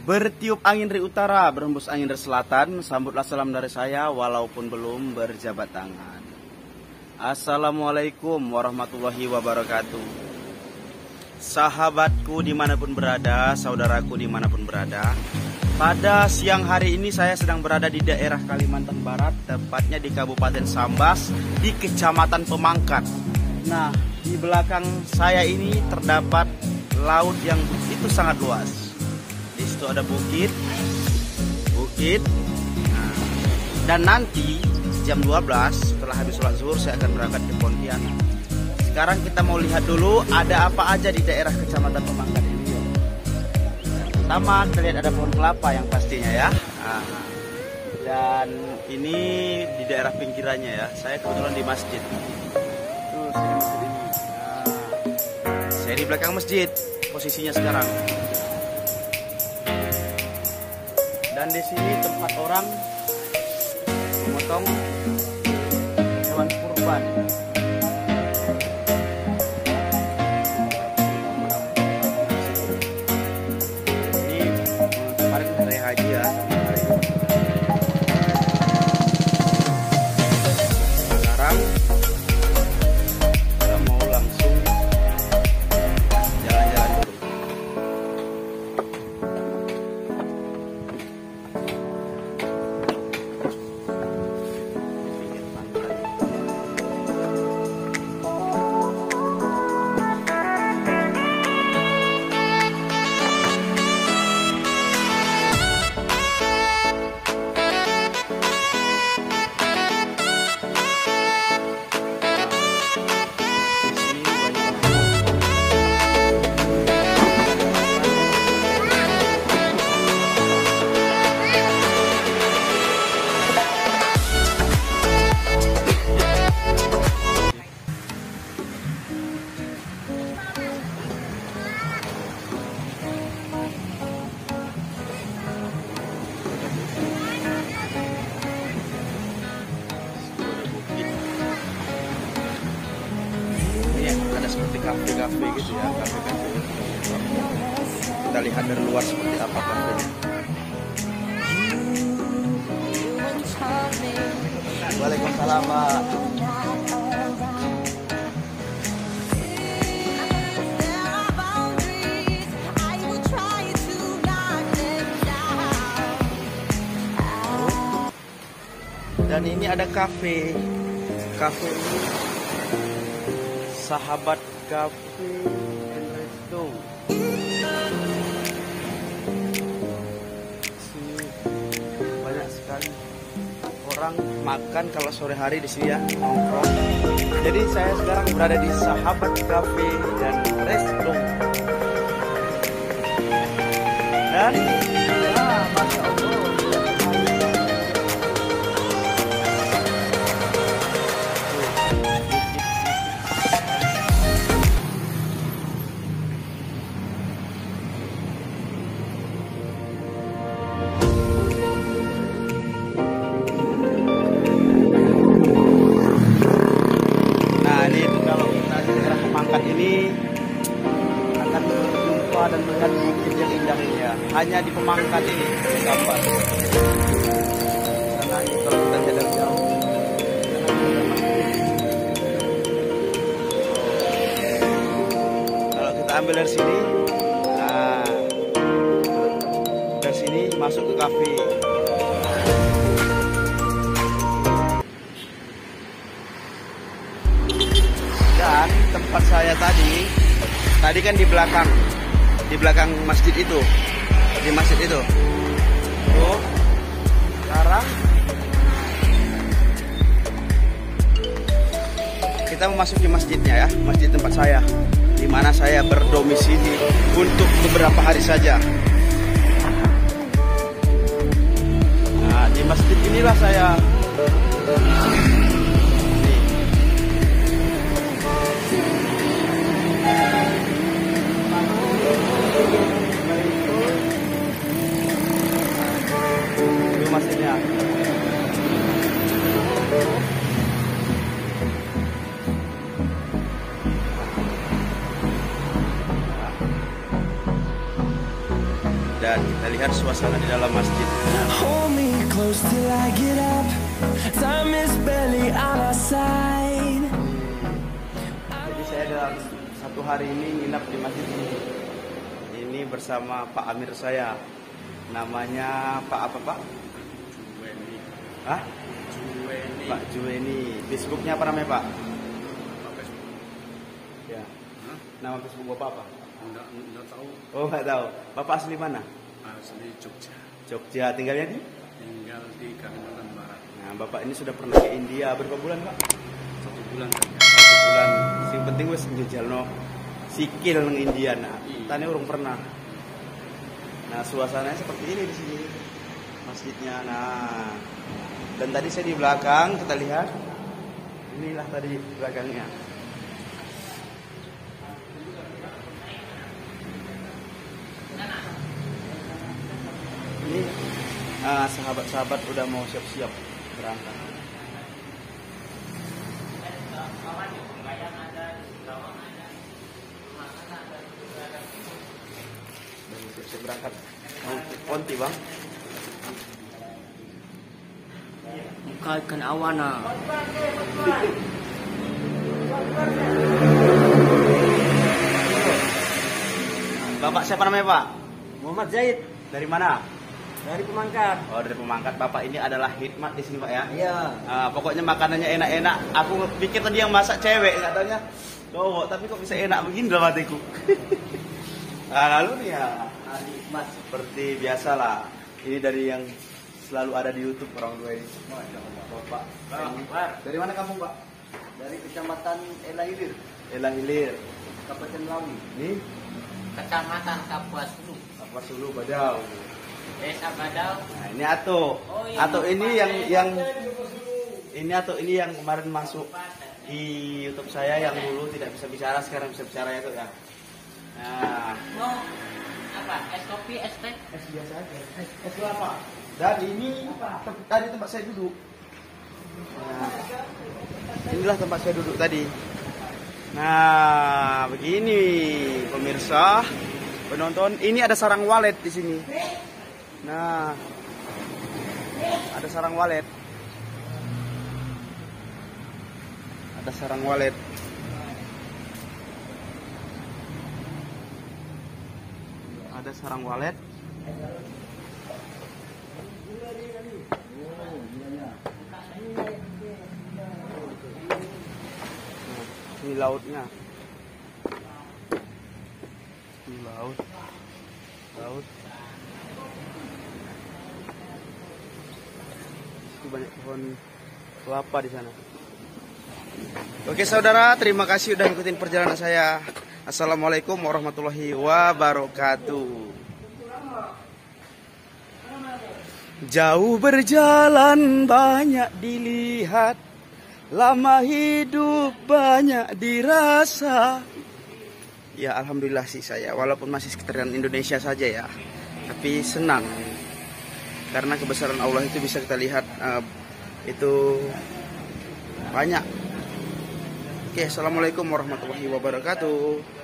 Bertiup angin dari utara, berhembus angin dari selatan, sambutlah salam dari saya walaupun belum berjabat tangan. Assalamualaikum warahmatullahi wabarakatuh. Sahabatku dimanapun berada, saudaraku dimanapun berada, pada siang hari ini saya sedang berada di daerah Kalimantan Barat, tepatnya di Kabupaten Sambas, di Kecamatan Pemangkat. Nah, di belakang saya ini terdapat laut yang begitu sangat luas. Di situ ada bukit. Nah, dan nanti jam 12 setelah habis sholat zuhur saya akan berangkat ke Pontianak. Sekarang kita mau lihat dulu ada apa aja di daerah Kecamatan Pemangkat ini. Pertama kita lihat ada pohon kelapa yang pastinya ya. Nah, dan ini di daerah pinggirannya ya. Saya kebetulan di masjid. Tuh, saya di belakang masjid posisinya sekarang. Dan di sini tempat orang memotong hewan kurban. Ini kemarin hari haji ya. Sekarang kita mau langsung jalan-jalan dulu. Seperti kafe-kafe gitu ya, kafe-kafe. Kita lihat dari luar seperti apa kafenya. Waalaikumsalam, Pak. Dan ini ada kafe. Kafe ini Sahabat Cafe and Resto. Sini banyak sekali orang makan kalau sore hari di sini ya, nongkrong. Jadi saya sekarang berada di Sahabat Cafe dan Resto. Dan Masya Allah. Ini akan berjumpa dan melihat bukit yang indah ini ya. Hanya di Pemangkat ini gambar. Karena kalau kita jalan jauh, kalau kita ambil dari sini, nah, dari sini masuk ke kafe. Dan tempat saya tadi kan di belakang masjid itu, di masjid itu. Tuh, sekarang kita memasuki masjidnya ya, masjid tempat saya, di mana saya berdomisili untuk beberapa hari saja. Nah, di masjid inilah saya. Masjidnya. Dan kita lihat suasana di dalam masjid. Hold me close till I get up. Time is barely on our side. Jadi saya dalam satu hari ini nginap di masjid ini. Ini bersama Pak Amir saya. Namanya Pak apa Pak? Juweni. Hah? Juweni. Pak Juweni. Facebooknya apa namanya Pak? Apa Facebook? Ya. Hah? Nama Facebook Bapak apa? Enggak tahu. Oh nggak tahu. Bapak asli mana? Asli Jogja. Jogja. Tinggalnya di? Tinggal di Kalimantan Barat. Nah Bapak ini sudah pernah ke India berapa bulan Pak? 1 bulan saja. 1 bulan. Yang penting wes ngejalno sikil nang India. Nah, Iya. tane urung pernah. Nah suasananya seperti ini di sini masjidnya. Nah dan tadi saya di belakang kita lihat inilah tadi belakangnya. Ini sahabat-sahabat udah mau siap-siap berangkat. Siap-siap berangkat. Mau konti bang? Buka ikan awana. Bapak siapa namanya Pak? Muhammad Zaid Dari mana? dari Pemangkat. Oh dari Pemangkat. Bapak ini adalah khidmat di sini Pak ya? Iya. Pokoknya makanannya enak-enak. Aku pikir tadi yang masak cewek, nggak taunya cowok. Tapi kok bisa enak begini dalam hatiku. Nah, lalu nih ya, Nikmat. seperti biasa lah. Ini dari yang selalu ada di YouTube orang tua ini. Bapak. Dari mana kamu Pak? Dari Kecamatan Ela Hilir, Ela Hilir. Kabupaten Lawi. Ini Kecamatan Kapuas Hulu. apa Sulu Badau. Desa Badau. Nah ini Ato. Oh, iya. Ato ini yang ini Ato ini yang kemarin masuk di YouTube saya yang dulu tidak bisa bicara sekarang bisa bicara ya tuh ya. Nah, Mau apa? Es kopi, es teh? es biasa aja. Es kelapa. Dan ini tadi tempat saya duduk. Nah, inilah tempat saya duduk tadi. Nah, begini pemirsa, penonton. Ini ada sarang walet di sini. Nah, ada sarang walet. Ada sarang walet. Ada sarang walet. Ini lautnya. Ini laut. Laut. Itu banyak pohon kelapa di sana. Oke saudara, terima kasih udah ngikutin perjalanan saya. Assalamualaikum warahmatullahi wabarakatuh. Jauh berjalan banyak dilihat, lama hidup banyak dirasa. Ya alhamdulillah sih saya, walaupun masih sekitaran Indonesia saja ya, tapi senang karena kebesaran Allah itu bisa kita lihat itu banyak. Oke, assalamualaikum warahmatullahi wabarakatuh.